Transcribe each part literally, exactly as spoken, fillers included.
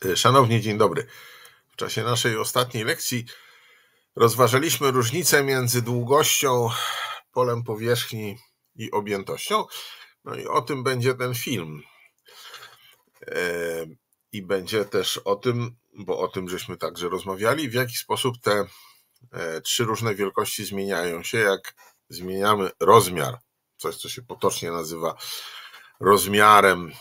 Szanowni, dzień dobry. W czasie naszej ostatniej lekcji rozważaliśmy różnicę między długością, polem powierzchni i objętością. No i o tym będzie ten film. I będzie też o tym, bo o tym żeśmy także rozmawiali, w jaki sposób te trzy różne wielkości zmieniają się, jak zmieniamy rozmiar, coś co się potocznie nazywa rozmiarem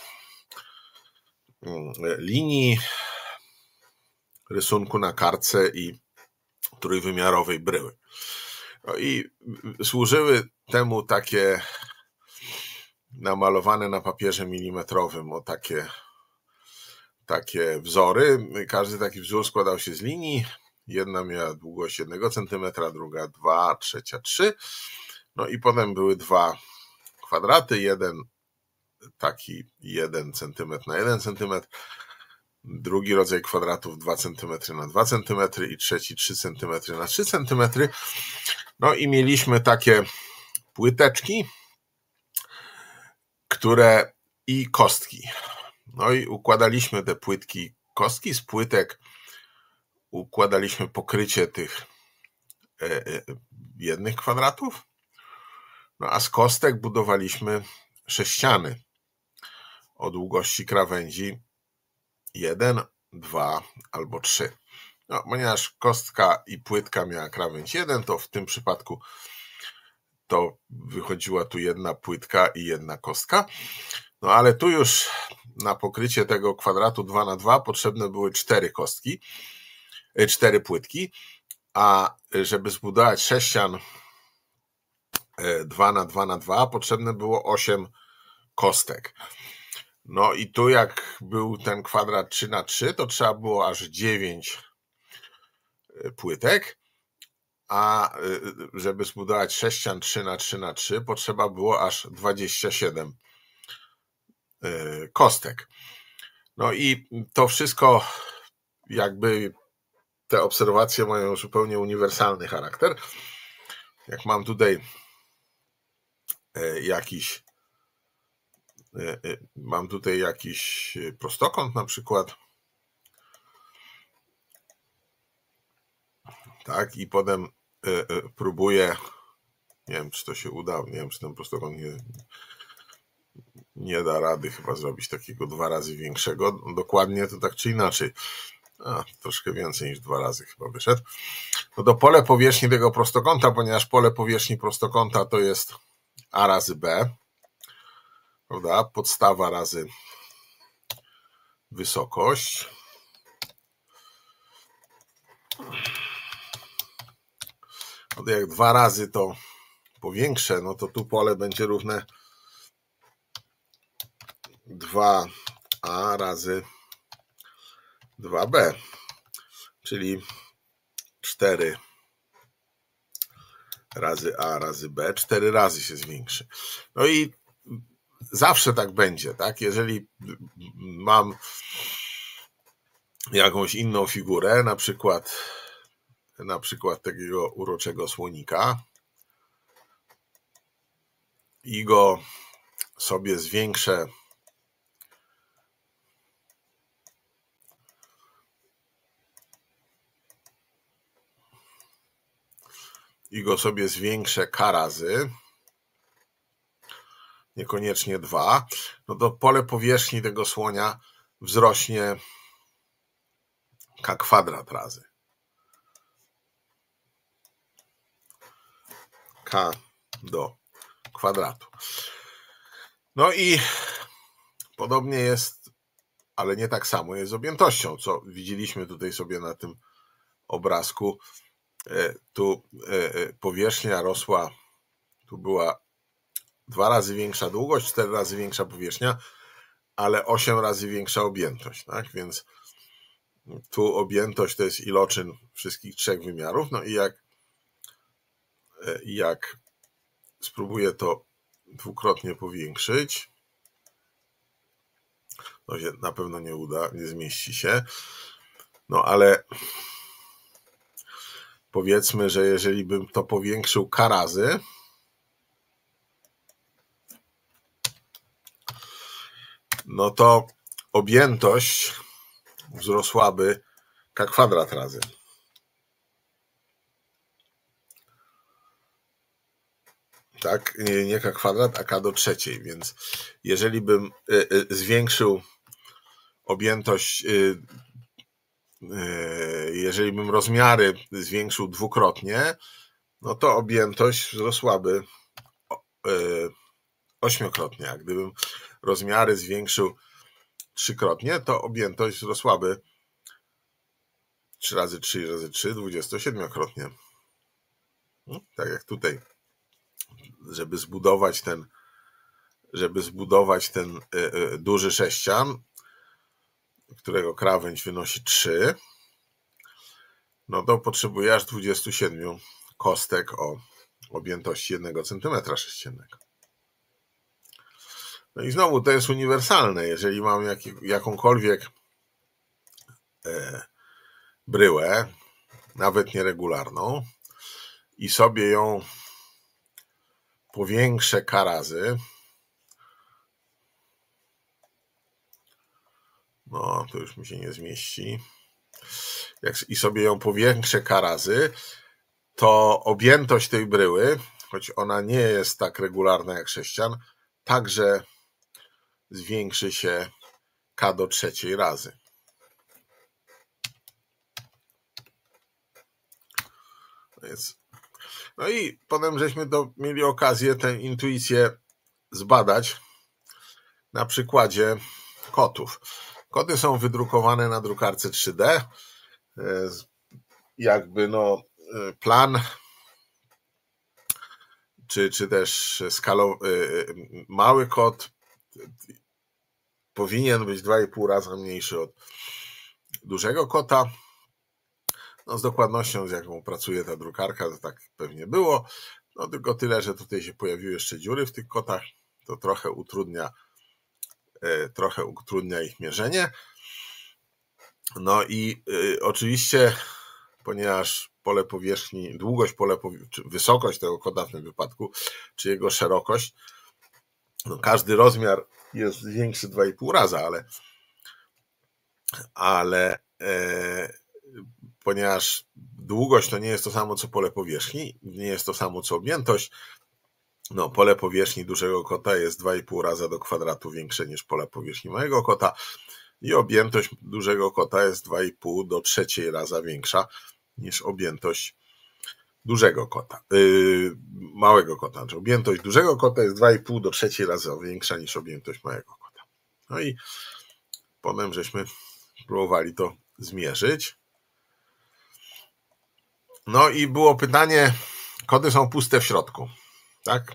linii, rysunku na kartce i trójwymiarowej bryły. No i służyły temu takie namalowane na papierze milimetrowym o takie, takie wzory. Każdy taki wzór składał się z linii. Jedna miała długość jednego centymetra, druga dwa, trzecia trzy. No i potem były dwa kwadraty, jeden taki jeden centymetr na jeden centymetr, drugi rodzaj kwadratów dwa centymetry na dwa centymetry i trzeci trzy centymetry na trzy centymetry. No i mieliśmy takie płyteczki, które i kostki. No i układaliśmy te płytki, kostki z płytek, układaliśmy pokrycie tych jednych kwadratów, no a z kostek budowaliśmy sześciany o długości krawędzi jeden, dwa albo trzy. No, ponieważ kostka i płytka miała krawędź jeden, to w tym przypadku to wychodziła tu jedna płytka i jedna kostka. No ale tu już na pokrycie tego kwadratu dwa na dwa potrzebne były cztery kostki, cztery płytki, a żeby zbudować sześcian dwa na dwa na dwa potrzebne było osiem kostek. No i tu jak był ten kwadrat trzy na trzy, to trzeba było aż dziewięć płytek, a żeby zbudować sześcian trzy na trzy na trzy potrzeba było aż dwadzieścia siedem kostek. No i to wszystko, jakby te obserwacje mają zupełnie uniwersalny charakter. Jak mam tutaj jakiś mam tutaj jakiś prostokąt na przykład, tak, i potem próbuję, nie wiem czy to się uda, nie wiem czy ten prostokąt nie, nie da rady chyba zrobić takiego dwa razy większego, dokładnie to tak czy inaczej, a, troszkę więcej niż dwa razy chyba wyszedł. No to pole powierzchni tego prostokąta, ponieważ pole powierzchni prostokąta to jest a razy b, prawda, podstawa razy wysokość. No to jak dwa razy to powiększę, no to tu pole będzie równe dwa a razy dwa b, czyli cztery razy a razy b, cztery razy się zwiększy. No i zawsze tak będzie, tak? Jeżeli mam jakąś inną figurę, na przykład na przykład takiego uroczego słonika i go sobie zwiększę i go sobie zwiększę k razy, niekoniecznie dwa, no to pole powierzchni tego słonia wzrośnie k kwadrat razy. K do kwadratu. No i podobnie jest, ale nie tak samo jest z objętością, co widzieliśmy tutaj sobie na tym obrazku. Tu powierzchnia rosła, tu była dwa razy większa długość, cztery razy większa powierzchnia, ale osiem razy większa objętość, tak? Więc tu objętość to jest iloczyn wszystkich trzech wymiarów. No i jak, jak spróbuję to dwukrotnie powiększyć, to się na pewno nie uda, nie zmieści się. No ale powiedzmy, że jeżeli bym to powiększył k razy, no to objętość wzrosłaby k kwadrat razy. Tak, nie, nie k kwadrat, a k do trzeciej, więc jeżeli bym zwiększył objętość, jeżeli bym rozmiary zwiększył dwukrotnie, no to objętość wzrosłaby ośmiokrotnie, a gdybym rozmiary zwiększył trzykrotnie, to objętość wzrosłaby trzy razy trzy razy trzy, dwudziestosiedmiokrotnie. Tak jak tutaj, żeby zbudować ten, żeby zbudować ten duży sześcian, którego krawędź wynosi trzy, no to potrzebuję aż dwudziestu siedmiu kostek o objętości jednego centymetra sześciennego. No i znowu to jest uniwersalne. Jeżeli mam jak, jakąkolwiek e, bryłę, nawet nieregularną, i sobie ją powiększę k razy, no to już mi się nie zmieści, jak, i sobie ją powiększę k razy, to objętość tej bryły, choć ona nie jest tak regularna jak sześcian, także zwiększy się k do trzeciej razy. Więc, no i potem żeśmy to mieli okazję tę intuicję zbadać na przykładzie kotów. Koty są wydrukowane na drukarce trzy D. Jakby no plan, czy, czy też skalowy, mały kot powinien być dwa i pół razy mniejszy od dużego kota. No z dokładnością, z jaką pracuje ta drukarka, to tak pewnie było. No tylko tyle, że tutaj się pojawiły jeszcze dziury w tych kotach. To trochę utrudnia, trochę utrudnia ich mierzenie. No i y, oczywiście, ponieważ pole powierzchni, długość pole powierzchni, czy wysokość tego kota w tym wypadku, czy jego szerokość, no każdy rozmiar jest większy dwa i pół razy, ale, ale e, ponieważ długość to nie jest to samo co pole powierzchni, nie jest to samo co objętość, no pole powierzchni dużego kota jest dwa i pół razy do kwadratu większe niż pole powierzchni małego kota i objętość dużego kota jest dwa i pół do trzeciej razy większa niż objętość dużego kota, yy, małego kota. Znaczy objętość dużego kota jest dwa i pół do trzeciej razy większa niż objętość małego kota. No i potem żeśmy próbowali to zmierzyć. No i było pytanie, koty są puste w środku, tak?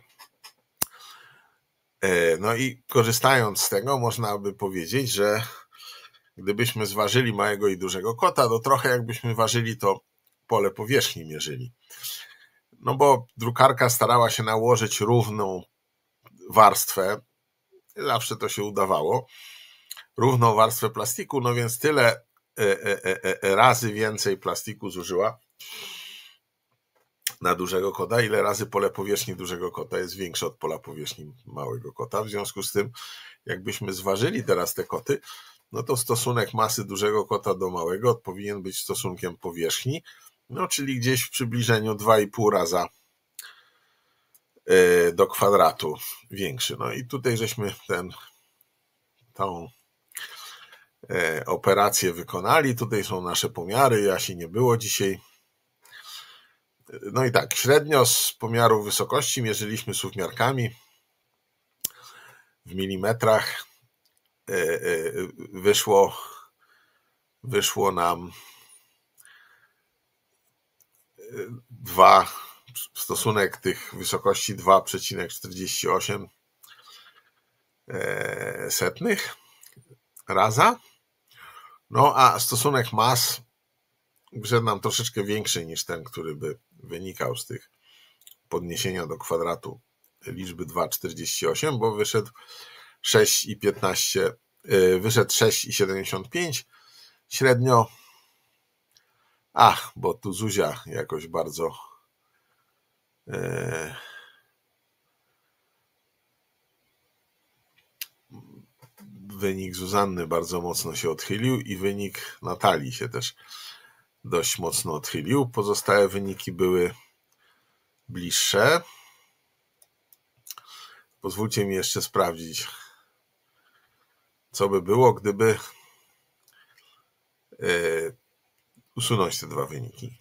No i korzystając z tego można by powiedzieć, że gdybyśmy zważyli małego i dużego kota, to trochę jakbyśmy ważyli to pole powierzchni mierzyli. No bo drukarka starała się nałożyć równą warstwę, zawsze to się udawało, równą warstwę plastiku, no więc tyle razy więcej plastiku zużyła na dużego kota, ile razy pole powierzchni dużego kota jest większe od pola powierzchni małego kota. W związku z tym, jakbyśmy zważyli teraz te koty, no to stosunek masy dużego kota do małego powinien być stosunkiem powierzchni, no czyli gdzieś w przybliżeniu dwa i pół razy do kwadratu większy. No i tutaj żeśmy ten, tą operację wykonali. Tutaj są nasze pomiary, Jasi nie było dzisiaj. No i tak, średnio z pomiarów wysokości mierzyliśmy suwmiarkami w milimetrach. Wyszło, wyszło nam dwa, stosunek tych wysokości dwa przecinek czterdzieści osiem setnych raza. No a stosunek mas wyszedł nam troszeczkę większy niż ten, który by wynikał z tych podniesienia do kwadratu liczby dwa przecinek czterdzieści osiem, bo wyszedł sześć i piętnaście, wyszedł sześć i siedemdziesiąt pięć średnio. Ach, bo tu Zuzia jakoś bardzo wynik Zuzanny bardzo mocno się odchylił i wynik Natalii się też dość mocno odchylił. Pozostałe wyniki były bliższe. Pozwólcie mi jeszcze sprawdzić, co by było, gdyby usunąć te dwa wyniki.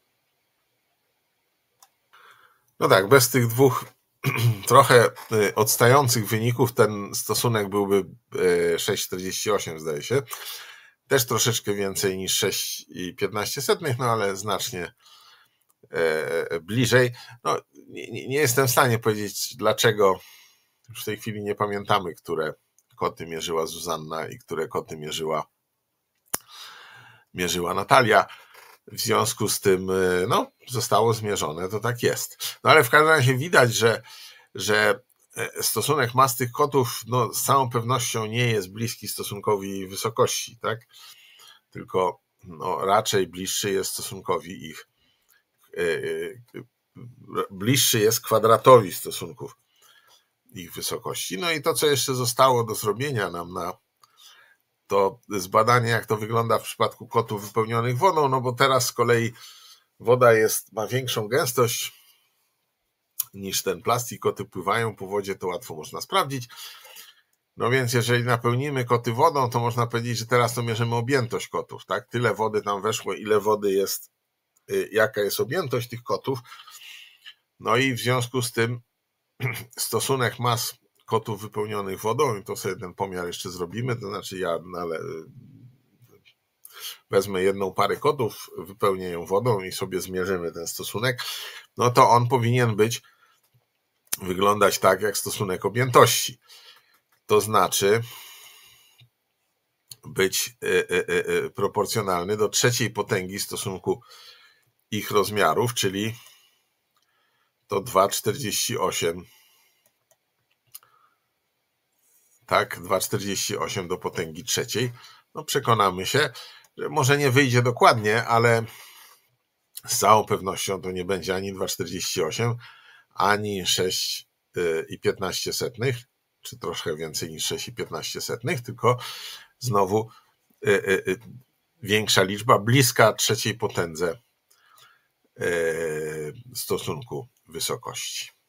No tak, bez tych dwóch trochę odstających wyników ten stosunek byłby sześć czterdzieści osiem, zdaje się. Też troszeczkę więcej niż sześć i piętnaście setnych, no ale znacznie bliżej. No, nie, nie jestem w stanie powiedzieć, dlaczego już w tej chwili nie pamiętamy, które koty mierzyła Zuzanna i które koty mierzyła, mierzyła Natalia. W związku z tym no, zostało zmierzone, to tak jest. No ale w każdym razie widać, że, że stosunek mas tych kotów no, z całą pewnością nie jest bliski stosunkowi wysokości, tak? Tylko no, raczej bliższy jest stosunkowi ich, yy, yy, bliższy jest kwadratowi stosunków ich wysokości. No i to, co jeszcze zostało do zrobienia nam na to zbadanie, jak to wygląda w przypadku kotów wypełnionych wodą, no bo teraz z kolei woda jest, ma większą gęstość niż ten plastik, koty pływają po wodzie, to łatwo można sprawdzić. No więc jeżeli napełnimy koty wodą, to można powiedzieć, że teraz to mierzymy objętość kotów, tak? Tyle wody tam weszło, ile wody jest, jaka jest objętość tych kotów. No i w związku z tym stosunek mas kotów wypełnionych wodą, i to sobie ten pomiar jeszcze zrobimy, to znaczy ja ale wezmę jedną parę kotów, wypełnię ją wodą i sobie zmierzymy ten stosunek, no to on powinien być, wyglądać tak jak stosunek objętości. To znaczy być proporcjonalny do trzeciej potęgi stosunku ich rozmiarów, czyli to dwa czterdzieści osiem. Tak, dwa czterdzieści osiem do potęgi trzeciej. No przekonamy się, że może nie wyjdzie dokładnie, ale z całą pewnością to nie będzie ani dwa czterdzieści osiem, ani sześć i piętnaście setnych, czy troszkę więcej niż sześć i piętnaście setnych, tylko znowu większa liczba, bliska trzeciej potędze stosunku wysokości.